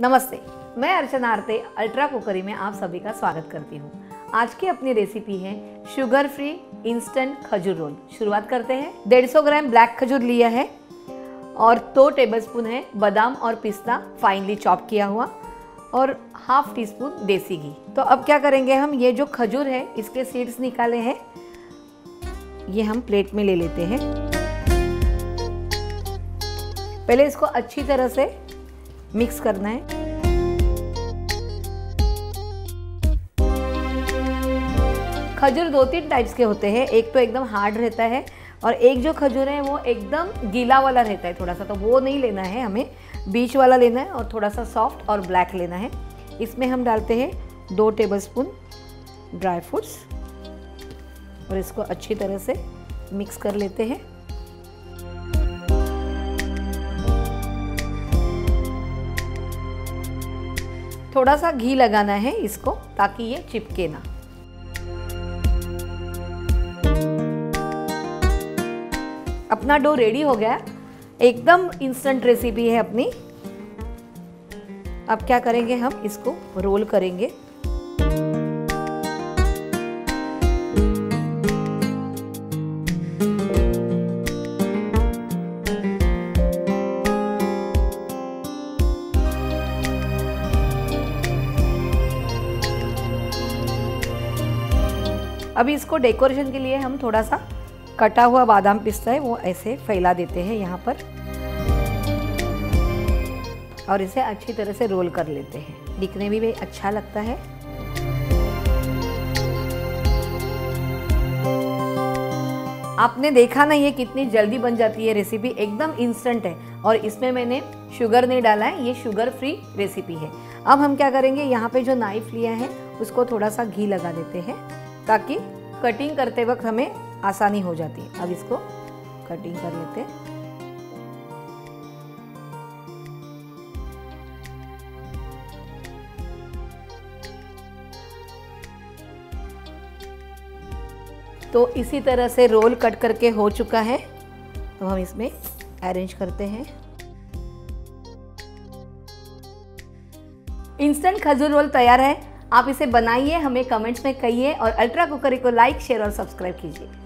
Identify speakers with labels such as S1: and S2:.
S1: नमस्ते, मैं अर्चना आरते अल्ट्रा कुकरी में आप सभी का स्वागत करती हूँ। आज की अपनी रेसिपी है शुगर फ्री इंस्टेंट खजूर रोल। शुरुआत करते हैं। 150 ग्राम ब्लैक खजूर लिया है और 2 टेबलस्पून है बादाम और पिस्ता फाइनली चॉप किया हुआ और हाफ टी स्पून देसी घी। तो अब क्या करेंगे, हम ये जो खजूर है इसके सीड्स निकाले हैं, ये हम प्लेट में ले लेते हैं। पहले इसको अच्छी तरह से मिक्स करना है। खजूर 2-3 टाइप्स के होते हैं, एक तो एकदम हार्ड रहता है और एक जो खजूर है वो एकदम गीला वाला रहता है थोड़ा सा, तो वो नहीं लेना है, हमें बीच वाला लेना है और थोड़ा सा सॉफ्ट और ब्लैक लेना है। इसमें हम डालते हैं 2 टेबलस्पून ड्राई फ्रूट्स और इसको अच्छी तरह से मिक्स कर लेते हैं। थोड़ा सा घी लगाना है इसको ताकि ये चिपके ना। अपना डो रेडी हो गया, एकदम इंस्टेंट रेसिपी है अपनी। अब क्या करेंगे, हम इसको रोल करेंगे। अभी इसको डेकोरेशन के लिए हम थोड़ा सा कटा हुआ बादाम पिस्ता है वो ऐसे फैला देते हैं यहाँ पर और इसे अच्छी तरह से रोल कर लेते हैं। दिखने में भी अच्छा लगता है। आपने देखा ना, ये कितनी जल्दी बन जाती है रेसिपी, एकदम इंस्टेंट है और इसमें मैंने शुगर नहीं डाला है, ये शुगर फ्री रेसिपी है। अब हम क्या करेंगे, यहाँ पे जो नाइफ लिया है उसको थोड़ा सा घी लगा देते हैं ताकि कटिंग करते वक्त हमें आसानी हो जाती है। अब इसको कटिंग कर लेते हैं। तो इसी तरह से रोल कट करके हो चुका है, तो हम इसमें अरेंज करते हैं। इंस्टेंट खजूर रोल तैयार है। आप इसे बनाइए, हमें कमेंट्स में कहिए और अल्ट्रा कुकरी को लाइक, शेयर और सब्सक्राइब कीजिए।